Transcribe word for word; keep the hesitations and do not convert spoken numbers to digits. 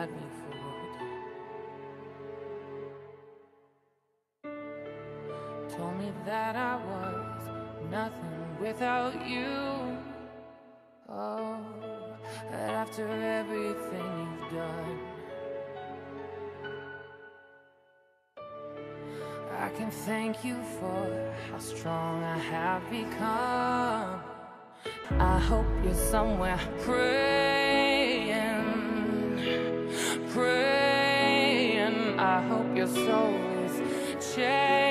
had me fooled. Told me that I was nothing without you. Oh, but after everything you've done, I can thank you for how strong I have become. I hope you're somewhere praying, praying. I hope your soul is changed.